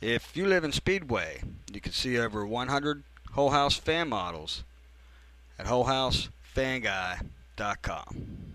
If you live in Speedway, you can see over 100 Whole House fan models at WholeHouseFanGuy.com.